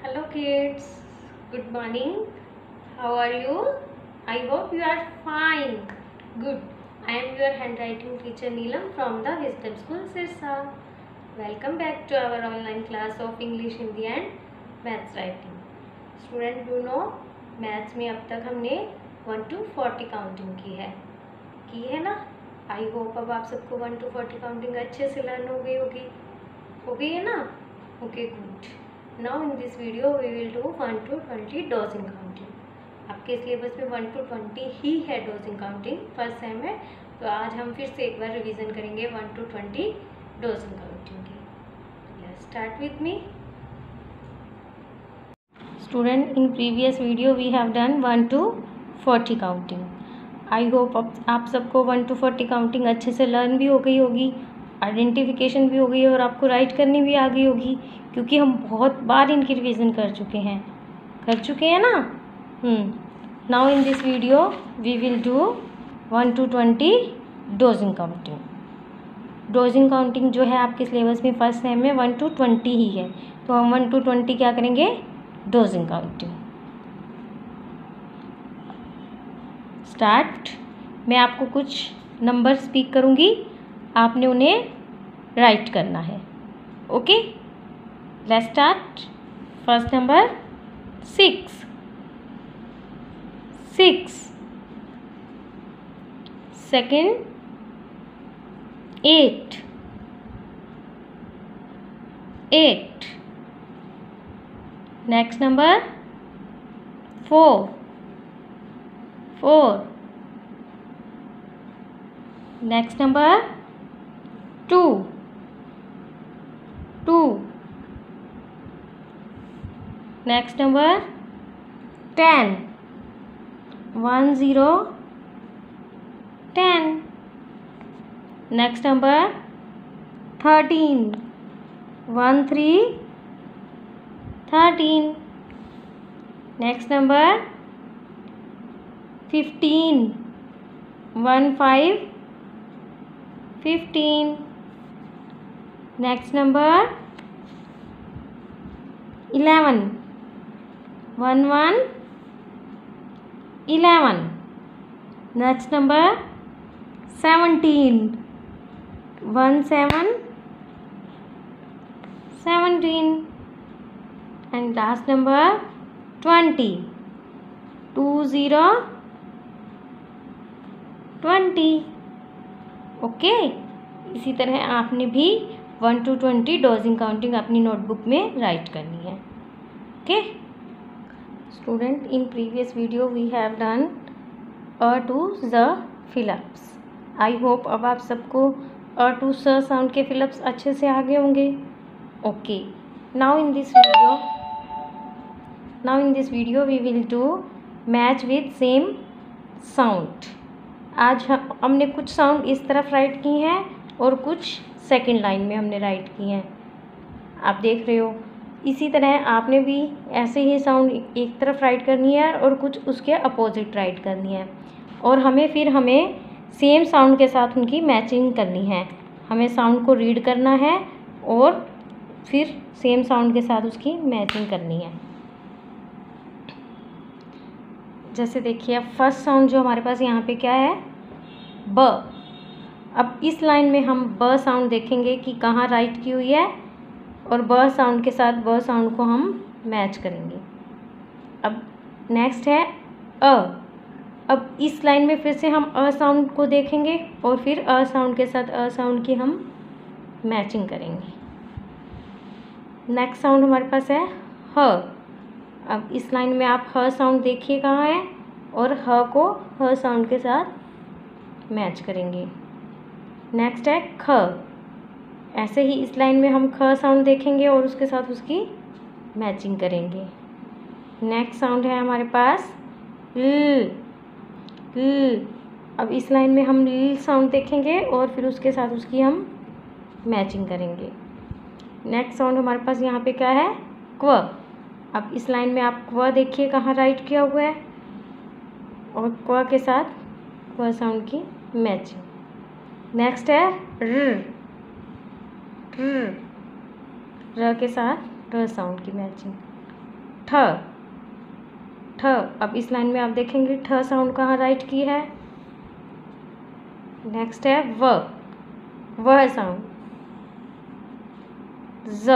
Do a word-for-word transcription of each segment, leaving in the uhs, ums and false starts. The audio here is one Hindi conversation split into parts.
Hello kids, good morning. How are you? I hope you are fine. Good. I am your handwriting teacher Neelam from the Wisdom School Sirsa. Welcome back to our online class of English, Hindi and Maths writing. Student, you know maths में अब तक हमने वन टू फोर्टी काउंटिंग की है की है ना. आई होप अब आप सबको वन टू फोर्टी काउंटिंग अच्छे से लर्न हो गई होगी हो गई है ना. Okay good. Now in this video we will do one to twenty dodging counting. आपके सिलेबस में वन टू ट्वेंटी ही है डॉजिंग काउंटिंग, फर्स्ट सेम है. तो आज हम फिर से एक बार रिवीजन करेंगे one to twenty dodging counting की. Let's start with me. Student, in previous video we have done one to forty counting. I hope आप सबको वन टू फोर्टी काउंटिंग अच्छे से लर्न भी हो गई होगी, आइडेंटिफिकेशन भी हो गई और आपको राइट करनी भी आ गई होगी, क्योंकि हम बहुत बार इनकी रिवीजन कर चुके हैं कर चुके हैं ना. Now in this video we will do one to twenty dodging counting. Dodging counting जो है आपके सिलेबस में फर्स्ट सेम में वन टू ट्वेंटी ही है, तो हम वन टू ट्वेंटी क्या करेंगे, डॉजिंग काउंटिंग. स्टार्ट. मैं आपको कुछ नंबर स्पीक करूँगी, आपने उन्हें राइट करना है. Okay, let's start. First number six six. Second eight eight. Next number four four. Next number two two. Next number ten one zero ten. Next number thirteen one three thirteen. Next number fifteen one five fifteen. Next number eleven one one eleven. Next number seventeen one seven seventeen. And last number twenty two zero twenty. Okay, इसी तरह आपने भी one to twenty dodging counting अपनी नोटबुक में राइट करनी है. Okay student, in previous video we have done A to Z fill ups. I hope अब आप सबको अ टू स साउंड के फिलअप्स अच्छे से आ गए होंगे. Okay, now in this video now in this video we will do match with same sound. आज हम हमने कुछ साउंड इस तरफ राइट की हैं और कुछ सेकंड लाइन में हमने राइट की हैं, आप देख रहे हो. इसी तरह आपने भी ऐसे ही साउंड एक तरफ राइट करनी है और कुछ उसके अपोजिट राइट करनी है, और हमें फिर हमें सेम साउंड के साथ उनकी मैचिंग करनी है. हमें साउंड को रीड करना है और फिर सेम साउंड के साथ उसकी मैचिंग करनी है. जैसे देखिए, अब फर्स्ट साउंड जो हमारे पास यहाँ पे क्या है, ब. अब इस लाइन में हम ब साउंड देखेंगे कि कहाँ राइट की हुई है, और ब साउंड के साथ ब साउंड को हम मैच करेंगे. अब नेक्स्ट है अ. अब इस लाइन में फिर से हम अ साउंड को देखेंगे और फिर अ साउंड के साथ अ साउंड की हम मैचिंग करेंगे. नेक्स्ट साउंड हमारे पास है ह. अब इस लाइन में आप ह साउंड देखिए कहाँ है, और ह को ह साउंड के साथ मैच करेंगे. नेक्स्ट है ख. ऐसे ही इस लाइन में हम ख साउंड देखेंगे और उसके साथ उसकी मैचिंग करेंगे. नेक्स्ट साउंड है हमारे पास ल. ल. अब इस लाइन में हम ल साउंड देखेंगे और फिर उसके साथ उसकी हम मैचिंग करेंगे. नेक्स्ट साउंड हमारे पास यहाँ पे क्या है, क्व. अब इस लाइन में आप क्व देखिए कहाँ राइट किया हुआ है, और क्व के साथ क्व साउंड की मैचिंग. नेक्स्ट है र. र र के साथ र साउंड की मैचिंग. ठ ठ। अब इस लाइन में आप देखेंगे ठ साउंड कहाँ राइट की है। नेक्स्ट है व व साउंड, ज।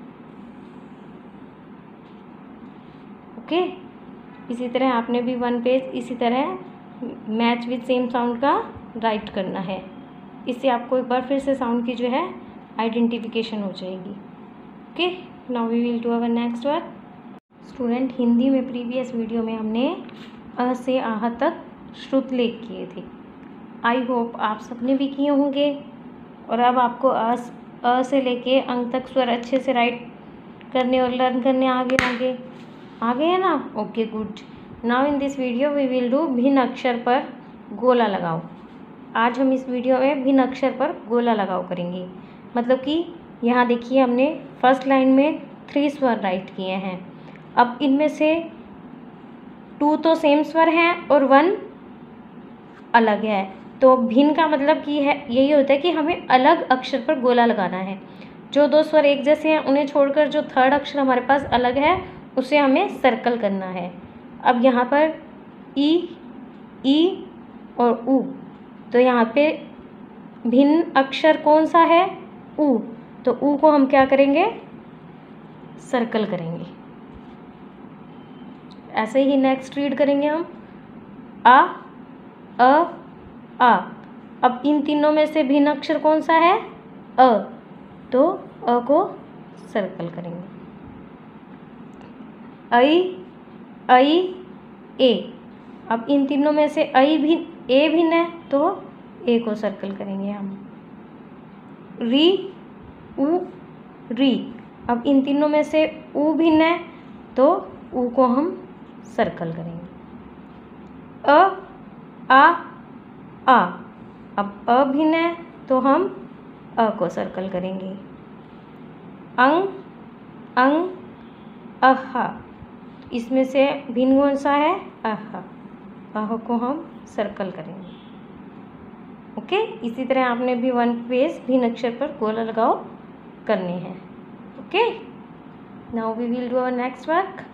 ओके, इसी तरह आपने भी वन पेज इसी तरह मैच विद सेम साउंड का राइट करना है। इससे आपको एक बार फिर से साउंड की जो है आइडेंटिफिकेशन हो जाएगी। Okay, now we will do our next work. Student, Hindi में प्रीवियस वीडियो में हमने अ से आह तक श्रुत लेख किए थे। आई होप आप सबने भी किए होंगे और अब आपको अ अ से लेके अंक तक स्वर अच्छे से राइट करने और लर्न करने आगे आगे आगे है ना। Okay, good. Now in this video we will do भिन्न अक्षर पर गोला लगाओ। आज हम इस वीडियो में भिन्न अक्षर पर गोला लगाओ करेंगे। मतलब कि यहाँ देखिए हमने फर्स्ट लाइन में थ्री स्वर राइट किए हैं। अब इनमें से टू तो सेम स्वर हैं और वन अलग है। तो भिन्न का मतलब कि है यही होता है कि हमें अलग अक्षर पर गोला लगाना है। जो दो स्वर एक जैसे हैं उन्हें छोड़कर जो थर्ड अक्षर हमारे पास अलग है उसे हमें सर्कल करना है। अब यहाँ पर ई ई और उ, तो यहाँ पे भिन्न अक्षर कौन सा है, उ। तो उ को हम क्या करेंगे, सर्कल करेंगे। ऐसे ही नेक्स्ट रीड करेंगे हम आ अ आ। अब इन तीनों में से भिन्न अक्षर कौन सा है, अ। तो अ को सर्कल करेंगे। ऐ ऐ ए। अब इन तीनों में से ऐ भी ए भिन्न है तो ए को सर्कल करेंगे हम। री उ री। अब इन तीनों में से उ भिन्न है तो उ को हम सर्कल करेंगे। अ आ आ। अब अ भिन्न है तो हम अ को सर्कल करेंगे। अंग अंग अहा। इसमें से भिन्न कौन सा है, अहा। अह को हम सर्कल करेंगे। ओके, इसी तरह आपने भी वन पेज भिन्न अक्षर पर गोला लगाओ करने हैं। Okay, now we will do our next work.